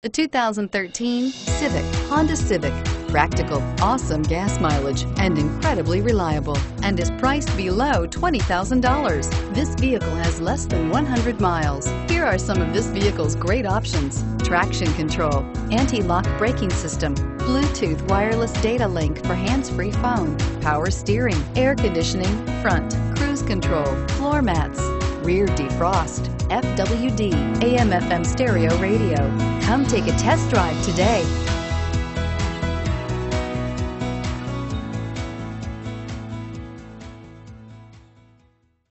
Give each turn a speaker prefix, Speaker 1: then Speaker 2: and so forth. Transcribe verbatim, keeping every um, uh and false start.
Speaker 1: The two thousand thirteen Civic, Honda Civic. Practical, awesome gas mileage, and incredibly reliable, and is priced below twenty thousand dollars. This vehicle has less than one hundred miles. Here are some of this vehicle's great options: traction control, anti-lock braking system, Bluetooth wireless data link for hands-free phone, power steering, air conditioning, front, cruise control, floor mats, rear defrost, F W D, A M F M stereo radio. Come take a test drive today.